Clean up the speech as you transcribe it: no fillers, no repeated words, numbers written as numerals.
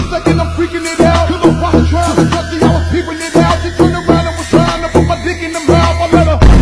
second I'm freaking it out. Cause I'm watching trying to touch it, I was peeping it out. She turned around and was trying to put my dick in the mouth. I let her